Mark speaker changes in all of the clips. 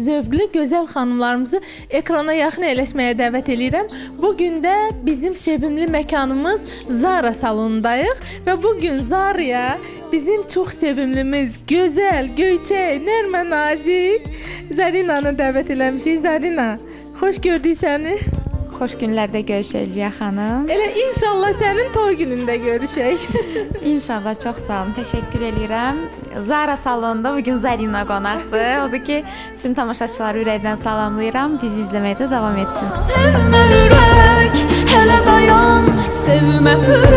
Speaker 1: zövqlü, gözəl xanımlarımızı ekrana yaxın əyləşməyə dəvət edirəm. Bugün də bizim sevimli məkanımız Zara salonundayıq və bugün Zara'ya bizim çox sevimlimiz, gözəl, göyçək, nərmə nazik Zarinanı dəvət eləmişik. Zarina, xoş gördük səni.
Speaker 2: Xoş günlərdə görüşək Ülviyə xanım.
Speaker 1: Elə inşallah sənin toy günündə görüşək.
Speaker 2: İnşallah, çox sağ olun, təşəkkür edirəm. Zara salonunda bugün Zarina qonaqdır. Odur ki, bütün tamaşaçıları ürəkdən salamlayıram. Bizi izləməkdə davam etsin.
Speaker 3: Sevmə ürək, hələ dayan, sevmə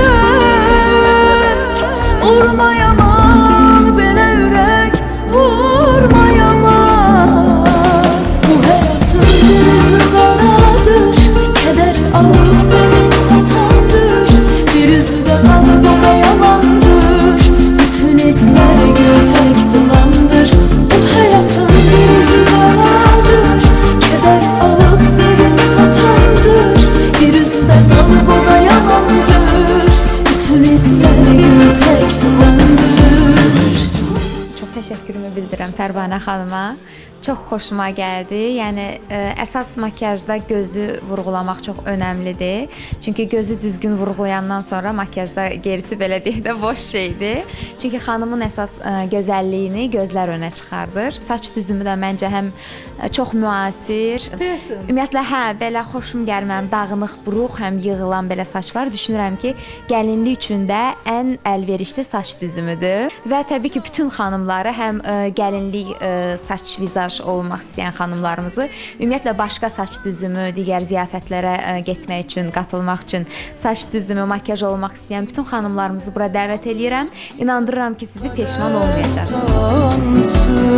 Speaker 3: ürək. Vurma yaman, belə ürək, vurma yaman. Bu həyatın yüzü qaradır, kədər alıb sevinç satandır. Bir üzü də qalıb o da yalandır, bütün hislər göytək sulandır. Bu həyatın yüzü qaradır, kədər alıb sevinç satandır. Bir üzü də qalıb o da yalandır, bütün hislər göytək sulandır.
Speaker 2: Çox təşəkkürümü bildirirəm Pərvanə xanıma. Çox xoşuma gəldi. Yəni əsas makiyajda gözü vurğulamaq çox önəmlidir. Çünki gözü düzgün vurğulayandan sonra makiyajda gerisi belə deyək də boş şeydir. Çünki xanımın əsas gözəlliyini gözlər önə çıxardır. Saç düzümü də məncə həm çox müasir. Ümumiyyətlə belə xoşum gəlməm, dağınıq, buruq, həm yığılan belə saçlar düşünürəm ki, gəlinlik üçün də ən əlverişli saç düzümüdür. Və təbii ki, bütün xanımları həm gəlinlik saç vizaj olmaq istəyən xanımlarımızı, ümumiyyətlə başqa saç düzümü, digər ziyafətlərə getmək üçün, qatılmaq üçün saç düzümü, makiyaj olmaq istəyən bütün xanımlarımızı bura dəvət edirəm. İnandırıram ki, sizi peşman olmayacaqsınız.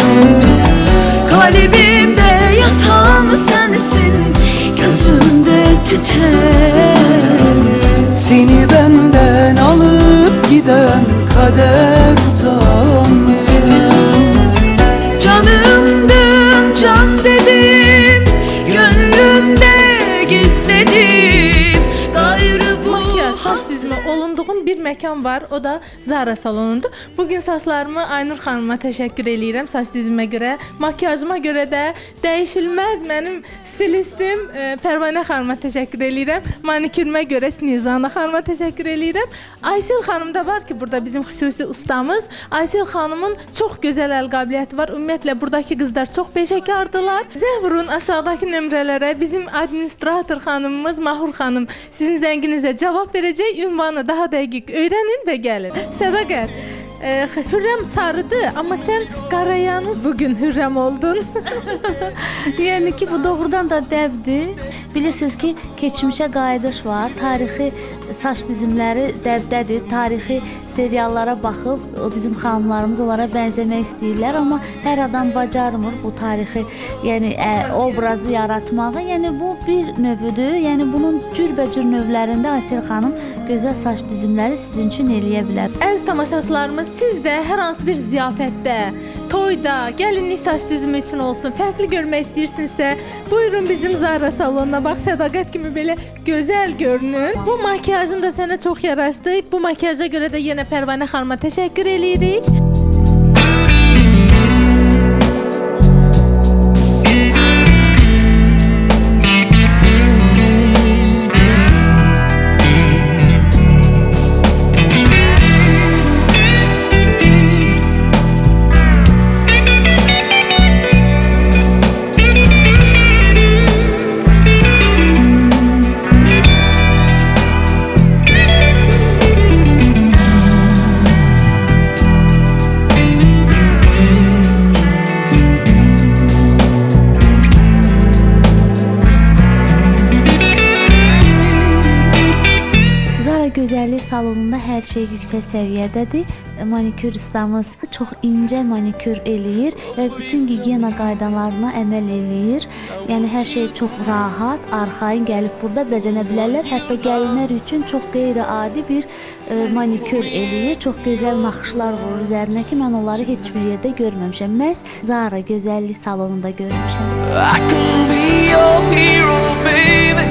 Speaker 3: Kalbimdə yatan sənsin, gözümdə tütən.
Speaker 4: Seni benden alıp giden kader utansın.
Speaker 3: Canımdın can dedim, gönlümde gizledim. Gayrı bu
Speaker 1: Makiyaj, saç düzümü olunduğum bir məkan var, o da Zara salonunda. Bugün saçlarımı Aynur xanıma təşəkkür eləyirəm saç düzümə görə, makiyajıma görə də dəyişilməz mənim stilistim Pərvanə xanıma təşəkkür eləyirəm. Manikürümə görə Snejana xanıma təşəkkür eləyirəm. Aysel xanım da var ki, burada bizim xüsusi ustamız. Aysel xanımın çox gözəl əl qabiliyyəti var. Ümumiyyətlə buradakı qızlar çox peşəkardılar. Zəng vurun aşağıdakı nömrələrə. Bizim administrator xanımımız Mahur xanım sizin zənginizə cavab verəcək. Ünvanı daha dəqiq öyrənin və gəlin. Sədaqət, Hürrəm sarıdır, amma sən qarayanız bugün Hürrəm oldun.
Speaker 5: Yəni ki, bu doğrudan da dəvdir. Bilirsiniz ki, keçmişə qayıdış var. Tarixi saç düzümləri dəvdədir. Tarixi seriallara baxıb bizim xanımlarımız onlara bənzəmək istəyirlər, amma hər adam bacarmır bu tarixi, yəni obrazı yaratmağı. Yəni bu bir növüdür. Yəni bunun cürbəcür növlərində Aysel xanım gözəl saç düzümləri sizin üçün eləyə bilər.
Speaker 1: Əziz tamaşaçılarımız, siz də hər hansı bir ziyafətdə, toyda, gəlinlik saç düzümü üçün olsun, fərqli görmək istəyirsinizsə, buyurun bizim Zara salonuna. Bax, Sədaqət kimi belə gözəl görünün. Bu makiyajın da sənə çox yaraşdı. Bu makiyaja görə də yenə Pərvanə xanıma təşəkkür eləyirik.
Speaker 5: Gözəllik salonunda hər şey yüksək səviyyədədir. Manikür ustamız çox incə manikür eləyir və bütün gigiyena qaydalarına əməl eləyir. Yəni hər şey çox rahat, arxayın gəlib burada bəzənə bilərlər. Hətta gəlinlər üçün çox qeyri-adi bir manikür eləyir. Çox gözəl naxışlar vurur üzərinə ki, mən onları heç bir yerdə görməmişəm. Məhz Zara gözəllik salonunda görmüşəm.
Speaker 3: I can be your hero, baby.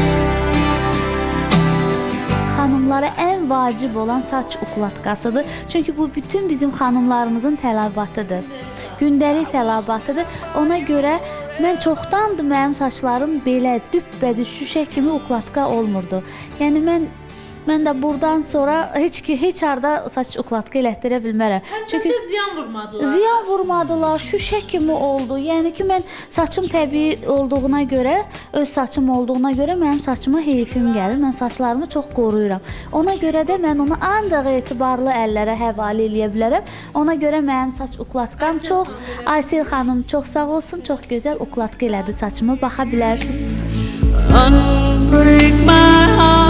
Speaker 5: Xanımlara ən vacib olan saç ukladkasıdır. Çünki bu bütün bizim xanımlarımızın tələbatıdır. gündəlik tələbatıdır. Ona görə mən çoxdandır mənim saçlarım belə düppədüz şüşə kimi ukladka olmurdu. Yəni mən də buradan sonra heç harda saç ukladka elətdirə bilmərəm.
Speaker 1: Çünki ziyan vurmadılar.
Speaker 5: Ziyan vurmadılar, şüşə kimi oldu. Yəni ki, mən saçım təbii olduğuna görə, öz saçım olduğuna görə mənim saçıma heyfim gəlir. Mən saçlarımı çox qoruyuram. Ona görə də mən onu ancaq etibarlı əllərə həvalə eləyə bilərəm. Ona görə mənim saç ukladkam çox. Aysel xanım çox sağ olsun, çox gözəl ukladka elədi saçımı. Baxa bilərsiniz.
Speaker 3: Unbreak my heart.